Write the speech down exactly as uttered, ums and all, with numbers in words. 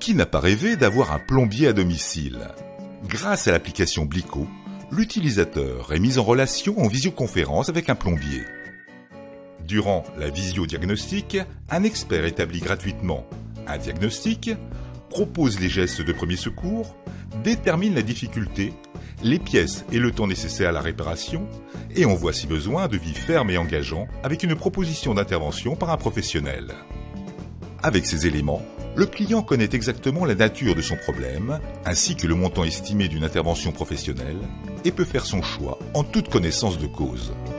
Qui n'a pas rêvé d'avoir un plombier à domicile? Grâce à l'application Blico, l'utilisateur est mis en relation en visioconférence avec un plombier. Durant la visio-diagnostic, un expert établit gratuitement un diagnostic, propose les gestes de premier secours, détermine la difficulté, les pièces et le temps nécessaire à la réparation, et envoie si besoin un devis ferme et engageant avec une proposition d'intervention par un professionnel. Avec ces éléments, le client connaît exactement la nature de son problème, ainsi que le montant estimé d'une intervention professionnelle, et peut faire son choix en toute connaissance de cause.